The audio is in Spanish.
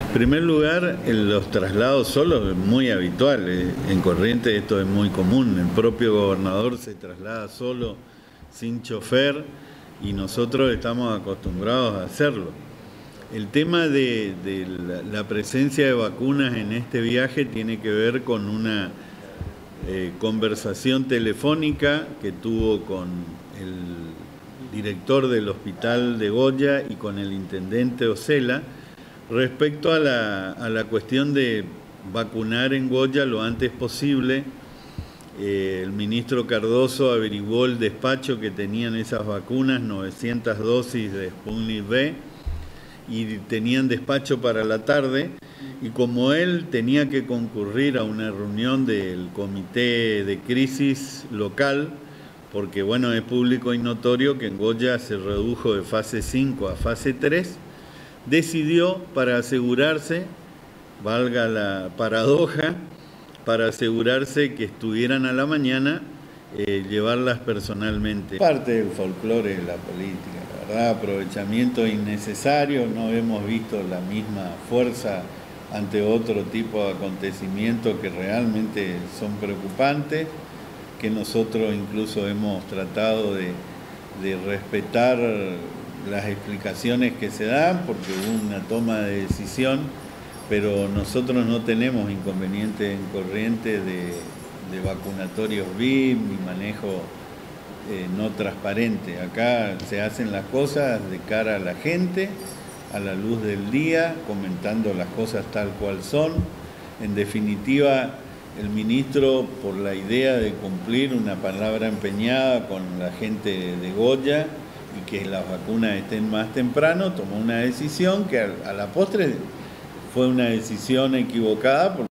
En primer lugar, los traslados solos es muy habitual. En Corrientes esto es muy común. El propio gobernador se traslada solo, sin chofer, y nosotros estamos acostumbrados a hacerlo. El tema de la presencia de vacunas en este viaje tiene que ver con una conversación telefónica que tuvo con el director del hospital de Goya y con el intendente Osela respecto a la cuestión de vacunar en Goya lo antes posible. El ministro Cardoso averiguó el despacho que tenían esas vacunas, 900 dosis de Sputnik V, y tenían despacho para la tarde, y como él tenía que concurrir a una reunión del comité de crisis local, porque bueno, es público y notorio que en Goya se redujo de fase 5 a fase 3, decidió, para asegurarse, valga la paradoja, para asegurarse que estuvieran a la mañana, llevarlas personalmente. Parte del folclore de la política, la verdad, aprovechamiento innecesario, no hemos visto la misma fuerza ante otro tipo de acontecimientos que realmente son preocupantes, que nosotros incluso hemos tratado de respetar las explicaciones que se dan, porque hubo una toma de decisión, pero nosotros no tenemos inconveniente en Corrientes de vacunatorios VIP ni manejo no transparente. Acá se hacen las cosas de cara a la gente, a la luz del día, comentando las cosas tal cual son. En definitiva, el ministro, por la idea de cumplir una palabra empeñada con la gente de Goya y que las vacunas estén más temprano, tomó una decisión que a la postre fue una decisión equivocada.